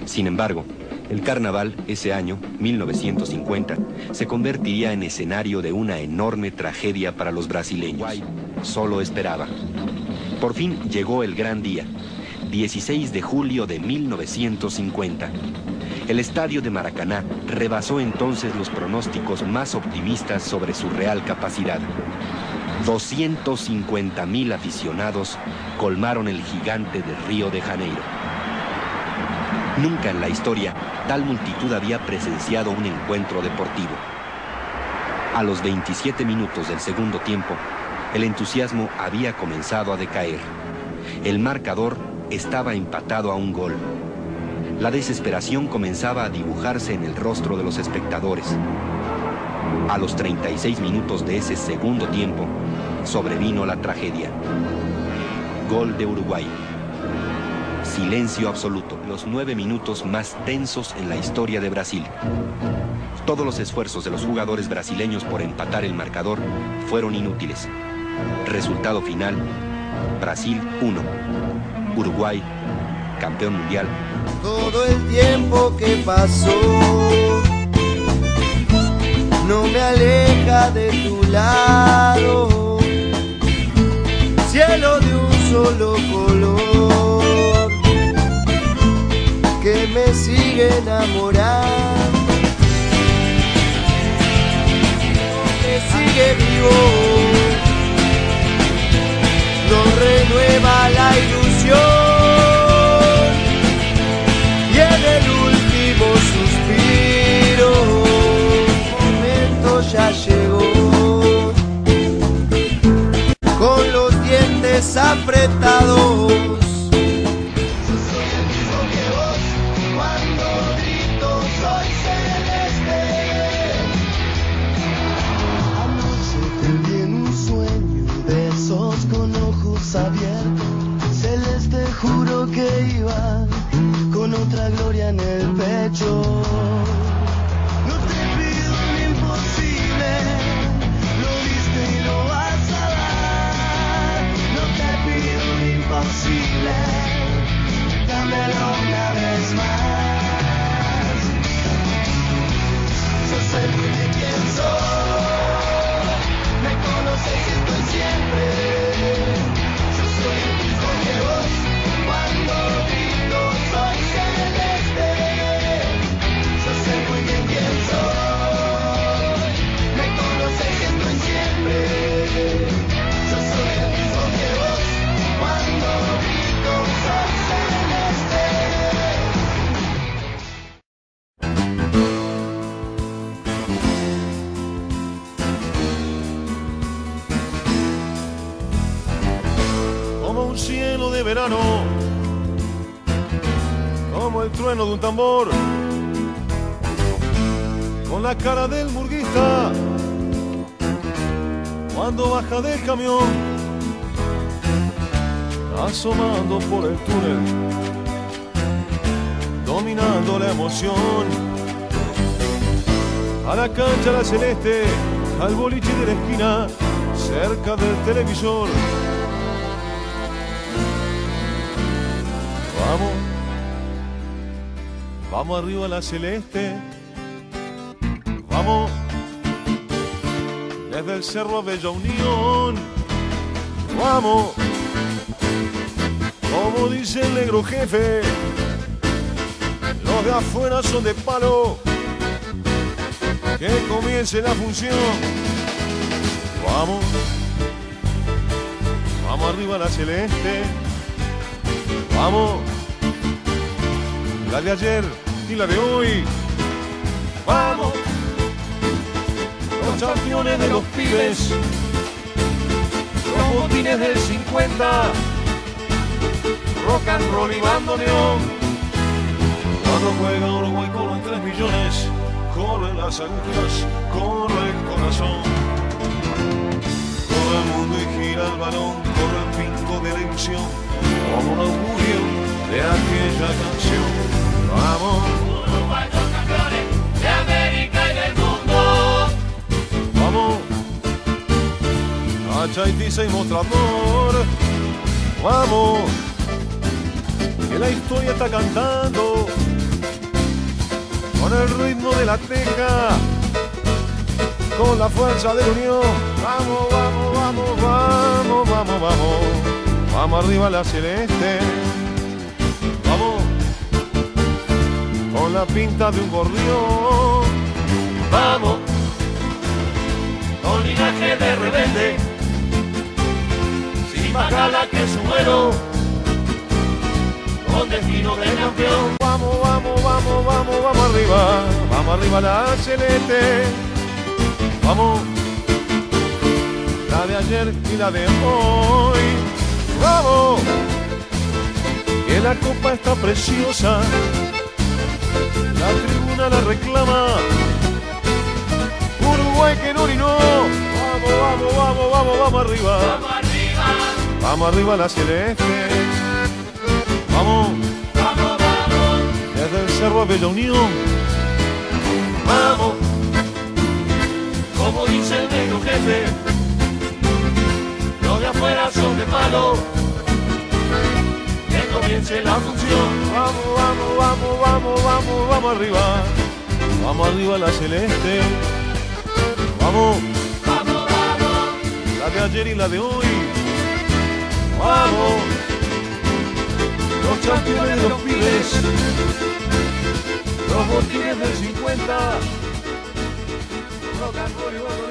Sin embargo, el carnaval ese año, 1950, se convertiría en escenario de una enorme tragedia para los brasileños. Uruguay solo esperaba. Por fin llegó el gran día, 16 de julio de 1950. El estadio de Maracaná rebasó entonces los pronósticos más optimistas sobre su real capacidad. 250.000 aficionados colmaron el gigante de Río de Janeiro. Nunca en la historia tal multitud había presenciado un encuentro deportivo. A los 27 minutos del segundo tiempo, el entusiasmo había comenzado a decaer. El marcador estaba empatado a un gol. La desesperación comenzaba a dibujarse en el rostro de los espectadores. A los 36 minutos de ese segundo tiempo, sobrevino la tragedia. Gol de Uruguay. Silencio absoluto. Los 9 minutos más tensos en la historia de Brasil. Todos los esfuerzos de los jugadores brasileños por empatar el marcador fueron inútiles. Resultado final: Brasil 1, Uruguay campeón mundial. Todo el tiempo que pasó no me aleja de tu lado, cielo de un solo color que me sigue enamorando, que sigue vivo, nos renueva la ilusión. Y en el último suspiro, el momento ya llegó, con los dientes apretados. Juro que iba con otra gloria en el pecho. No te pido lo imposible, lo diste y lo vas a dar. No te pido lo imposible, dámelo una vez más. Yo sé muy bien quién soy, me conoces y estoy siempre. Yo soy el mismo que vos. Cuando grito soy celeste, yo sé muy bien quién soy, me conoces y estoy siempre, yo soy el mismo que vos, cuando grito soy celeste. Como un cielo de verano, como el trueno de un tambor, con la cara del murguista cuando baja del camión, asomando por el túnel, dominando la emoción. A la cancha la celeste, al boliche de la esquina, cerca del televisor. Vamos, vamos arriba a la celeste, vamos, desde el cerro a Bella Unión, vamos, como dice el negro jefe, los de afuera son de palo, que comience la función, vamos, vamos arriba a la celeste, vamos, la de ayer y la de hoy, vamos, los campeones de los pibes, los botines del 50, rock and roll y bandoneón. Cuando juega Uruguay corren 3 millones, corren las agujas, corre el corazón, corre el mundo y gira el balón, corre el pingo de la ilusión, como un augurio de aquella canción. Vamos, Uruguay son campeones de América y del mundo. vamos, a Chaitiza y Mostrador. Vamos, que la historia está cantando con el ritmo de la teja, con la fuerza de la unión. Vamos, vamos, vamos, vamos, vamos, vamos. Vamos arriba la celeste. Vamos. Con la pinta de un gorrión. Vamos, con linaje de rebelde, sin más gala que su vuelo, con destino de campeón. Vamos, vamos, vamos, vamos, vamos arriba. Vamos arriba la celeste. Vamos. La de ayer y la de hoy. Vamos. Que la copa está preciosa. La tribuna la reclama. Uruguay que no orinó. Vamos, vamos, vamos, vamos, vamos arriba. Vamos arriba, Vamos arriba la celeste. Vamos. vamos, vamos, Desde el Cerro a Bella Unión. vamos, como dice el negro jefe, los de afuera son de palo, que comience la función. Vamos, vamos, vamos, vamos, vamos, vamos arriba. Vamos arriba la celeste. Vamos. Vamos, vamos, La de ayer y la de hoy. Vamos. Los campeones de los pibes. Los botines del 50. Rock and roll y rock and roll.